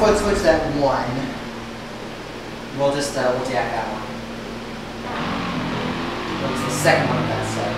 code switch that one. We'll just we'll jack that one. That was the second one of that set.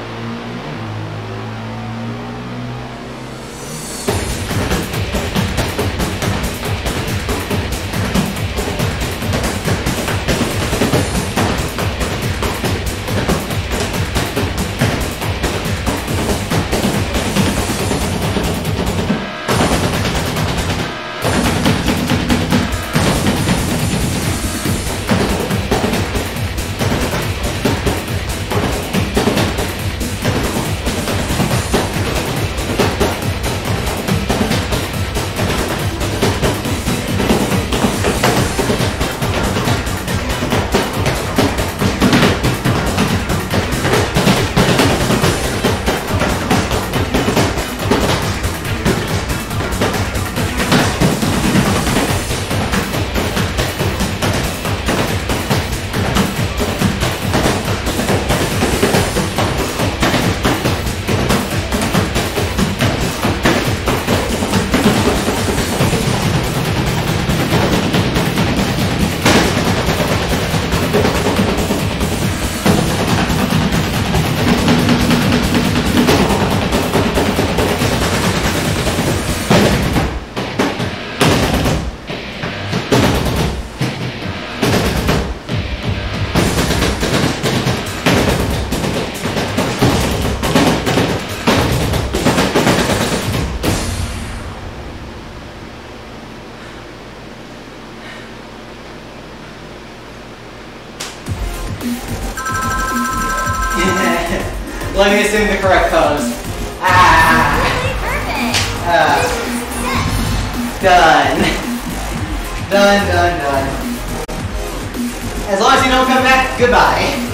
Let me assume the correct pose. Perfect. Done. Done. As long as you don't come back, goodbye.